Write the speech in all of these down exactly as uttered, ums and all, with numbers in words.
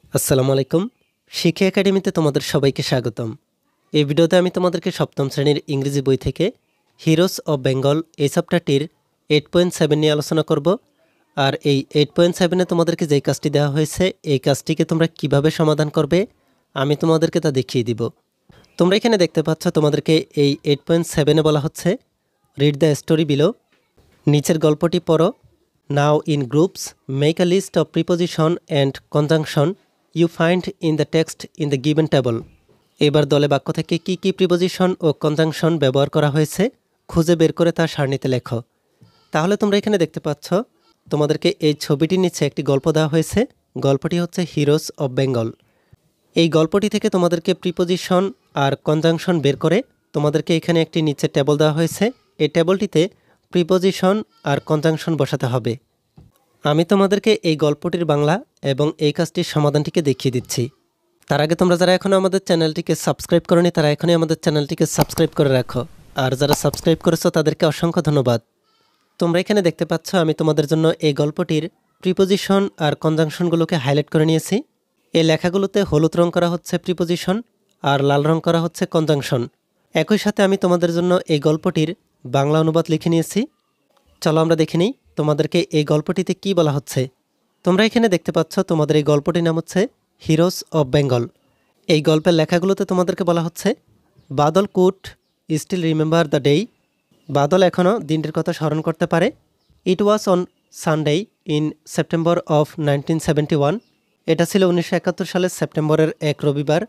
আসসালামু আলাইকুম। শিক্ষা একাডেমিতে তোমাদের সবাইকে স্বাগতম। এই ভিডিওতে আমি তোমাদেরকে সপ্তম শ্রেণীর ইংরেজি বই থেকে হিরোস অব বেঙ্গল এই চ্যাপ্টারটির এইট পয়েন্ট সেভেন নিয়ে আলোচনা করব। আর এই এইট পয়েন্ট সেভেনে তোমাদেরকে যেই কাজটি দেওয়া হয়েছে এই কাজটিকে তোমরা কিভাবে সমাধান করবে আমি তোমাদেরকে তা দেখিয়ে দিব। তোমরা এখানে দেখতে পাচ্ছ তোমাদেরকে এই এইট পয়েন্ট সেভেনে বলা হচ্ছে রিড দ্য স্টোরি বিলো। নিচের গল্পটি পড়ো। Now in groups make a list of preposition and conjunction you find in the text in the given table. এবার দলে বাক্য থেকে কি কি প্রিপোজিশন ও কনজাংশন ব্যবহার করা হয়েছে খুঁজে বের করে তা সারণীতে লেখো। তাহলে তোমরা এখানে দেখতে পাচ্ছ তোমাদেরকে এই ছবিটির নিচে একটি গল্প দেওয়া হয়েছে। গল্পটি হচ্ছে হিরোস অব বেঙ্গল। এই গল্পটি থেকে তোমাদেরকে প্রিপোজিশন আর কনজাংশন বের করে তোমাদেরকে এখানে একটি নিচে টেবল দেওয়া হয়েছে। এই টেবলটিতে প্রিপোজিশন আর কনজাংশন বসাতে হবে। আমি তোমাদেরকে এই গল্পটির বাংলা এবং এই কাজটির সমাধানটিকে দেখিয়ে দিচ্ছি। তার আগে তোমরা যারা এখনও আমাদের চ্যানেলটিকে সাবস্ক্রাইব করোনি তারা এখনই আমাদের চ্যানেলটিকে সাবস্ক্রাইব করে রাখো। আর যারা সাবস্ক্রাইব করেছো তাদেরকে অসংখ্য ধন্যবাদ। তোমরা এখানে দেখতে পাচ্ছ আমি তোমাদের জন্য এই গল্পটির প্রিপোজিশন আর কনজাংশনগুলোকে হাইলাইট করে নিয়েছি। এই লেখাগুলোতে হলুদ রং করা হচ্ছে প্রিপোজিশন আর লাল রং করা হচ্ছে কনজাংশন। একই সাথে আমি তোমাদের জন্য এই গল্পটির বাংলা অনুবাদ লিখে নিয়েছি। চলো আমরা দেখে নিই তোমাদেরকে এই গল্পটিতে কি বলা হচ্ছে। তোমরা এখানে দেখতে পাচ্ছ তোমাদের এই গল্পটির নাম হচ্ছে হিরোস অব বেঙ্গল। এই গল্পের লেখাগুলোতে তোমাদেরকে বলা হচ্ছে Badal could still remember the day. Badal এখনও দিনটির কথা স্মরণ করতে পারে। It was on Sunday in September of nineteen seventy one. এটা ছিল উনিশশো একাত্তর সালের সেপ্টেম্বরের এক রবিবার।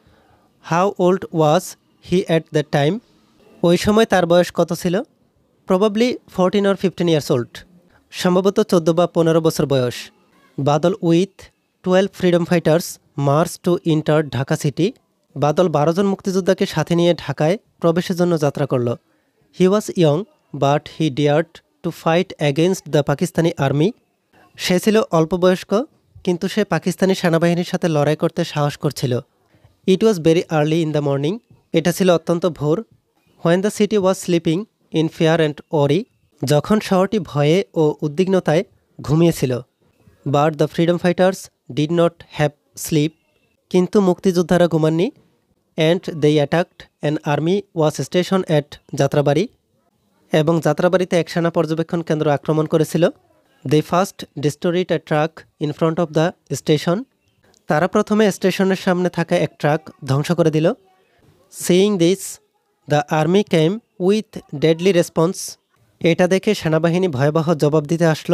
How old was he at that time. ওই সময় তার বয়স কত ছিল? Probably fourteen or fifteen years old. সম্ভবত চোদ্দো বা পনেরো বছর বয়স। Badal with twelve freedom fighters march to enter Dhaka city. বাদল বারো জন মুক্তিযোদ্ধাকে সাথে নিয়ে ঢাকায় প্রবেশের জন্য যাত্রা করল। He was young but he dared to fight against the Pakistani army. সে ছিল অল্প বয়স্ক কিন্তু সে পাকিস্তানি সেনাবাহিনীর সাথে লড়াই করতে সাহস করছিল। It was very early in the morning. এটা ছিল অত্যন্ত ভোর। When the city was sleeping in fear and worry. যখন শহরটি ভয়ে ও উদ্বিগ্নতায় ঘুমিয়েছিল। But the freedom fighters did not have sleep. কিন্তু মুক্তিযোদ্ধারা ঘুমাননি। And they attacked an army was station at Jatrabari. এবং যাত্রাবাড়িতে এক সেনা পর্যবেক্ষণ কেন্দ্র আক্রমণ করেছিল। They first destroyed a truck in front of the station. তারা প্রথমে স্টেশনের সামনে থাকা এক ট্রাক ধ্বংস করে দিল। Seeing this the army came with deadly response. এটা দেখে সেনাবাহিনী ভয়াবহ জবাব দিতে আসলো।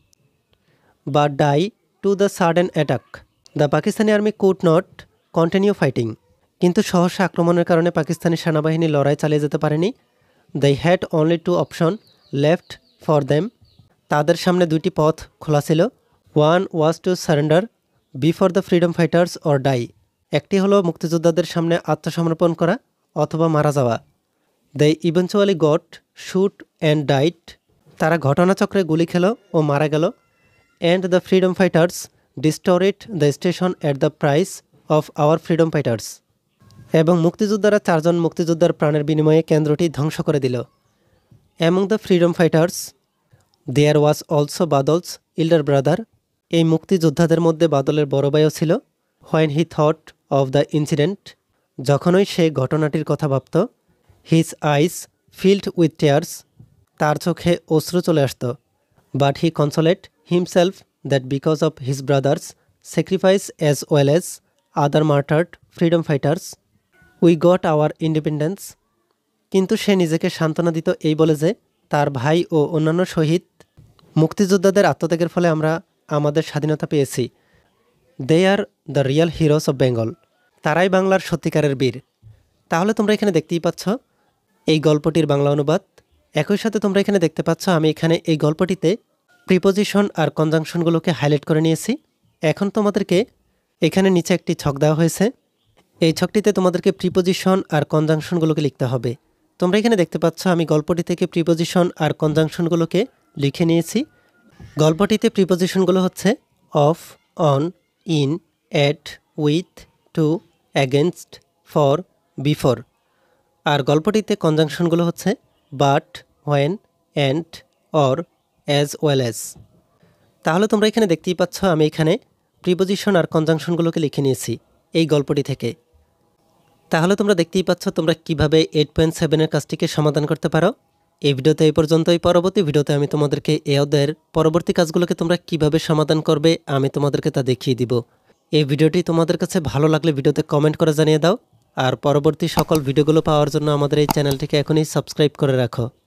But due to the sudden attack the Pakistani army could not continue fighting. কিন্তু সহসা আক্রমণের কারণে পাকিস্তানি সেনাবাহিনী লড়াই চালিয়ে যেতে পারেনি। They had only two option left for them. তাদের সামনে দুইটি পথ খোলা ছিল। One was to surrender before the freedom fighters or die. একটি হলো মুক্তিযোদ্ধাদের সামনে আত্মসমর্পণ করা অথবা মারা যাওয়া। They eventually got shoot and died. তারা ঘটনাচক্রে গুলি খেল ও মারা গেল। And the freedom fighters destroyed the station at the price of our freedom fighters. এবং মুক্তিযোদ্ধারা চারজন মুক্তিযোদ্ধার প্রাণের বিনিময়ে কেন্দ্রটি ধ্বংস করে দিল। Among the freedom fighters there was also Badal's elder brother. এই মুক্তিযোদ্ধাদের মধ্যে বাদলের বড় ভাইও ছিল। When he thought of the incident. যখনই সে ঘটনাটির কথা ভাবত। His eyes filled with tears. তার চোখে অশ্রু চলে আসত। But he consoled himself that because of his brother's sacrifice as well as other martyred freedom fighters we got our independence. কিন্তু সে নিজেকে সান্ত্বনা দিত এই বলে যে তার ভাই ও অন্যান্য শহীদ মুক্তিযোদ্ধাদের আত্মত্যাগের ফলে আমরা আমাদের স্বাধীনতা পেয়েছি। They are the real heroes of Bengal. তারাই বাংলার সত্যিকারের বীর। তাহলে তোমরা এখানে দেখতেই পাচ্ছ এই গল্পটির বাংলা অনুবাদ। একই সাথে তোমরা এখানে দেখতে পাচ্ছ আমি এখানে এই গল্পটিতে প্রিপোজিশন আর কনজাংশনগুলোকে হাইলাইট করে নিয়েছি। এখন তোমাদেরকে এখানে নিচে একটি ছক দেওয়া হয়েছে। এই ছকটিতে তোমাদেরকে প্রিপোজিশন আর কনজাংশনগুলোকে লিখতে হবে। তোমরা এখানে দেখতে পাচ্ছ আমি গল্পটি থেকে প্রিপোজিশন আর কনজাংশনগুলোকে লিখে নিয়েছি। গল্পটিতে প্রিপোজিশনগুলো হচ্ছে of, on, in, at, with, to, against, for, before. আর গল্পটিতে কনজাংশনগুলো হচ্ছে but, when, and, or, as well as. তাহলে তোমরা এখানে দেখতেই পাচ্ছ আমি এখানে প্রিপোজিশন আর কনজাংশনগুলোকে লিখে নিয়েছি এই গল্পটি থেকে। তাহলে তোমরা দেখতেই পাচ্ছ তোমরা কিভাবে এইট পয়েন্ট সেভেনের কাজটিকে সমাধান করতে পারো। এই ভিডিওতে এই পর্যন্তই। পরবর্তী ভিডিওতে আমি তোমাদেরকে এই অধ্যায়ের পরবর্তী কাজগুলোকে তোমরা কিভাবে সমাধান করবে আমি তোমাদেরকে তা দেখিয়ে দিব। এই ভিডিওটি তোমাদের কাছে ভালো লাগলে ভিডিওতে কমেন্ট করে জানিয়ে দাও। আর পরবর্তী সকল ভিডিওগুলো পাওয়ার জন্য আমাদের এই চ্যানেলটিকে এখনই সাবস্ক্রাইব করে রাখো।